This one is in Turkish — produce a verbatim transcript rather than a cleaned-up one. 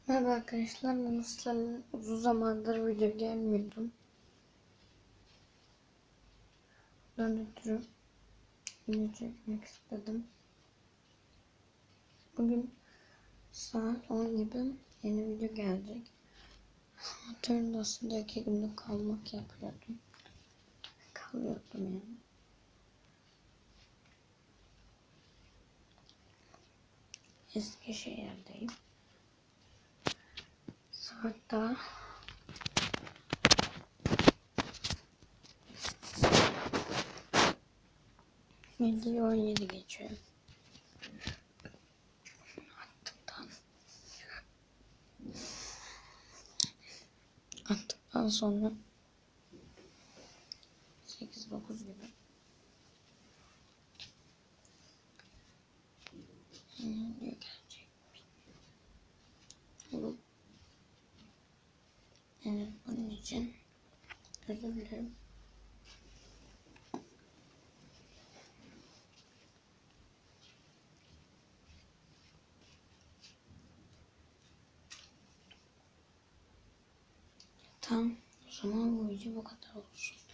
Merhaba arkadaşlar, ben Aslan. Uzun zamandır video gelmiyordum. Bundan ötürü video çekmek istedim. Bugün saat on gibi yeni video gelecek. Motorun aslında iki günlük kalmak yapıyordum. Kalıyordum yani. Eskişehir'deyim. Saat daha yedi on yedi geçiyor. Attıktan Attıktan sonra sekiz dokuz gibi video gelecek. Evet, bunun için özür dilerim. Tamam, o zaman bu video bu kadar olsun.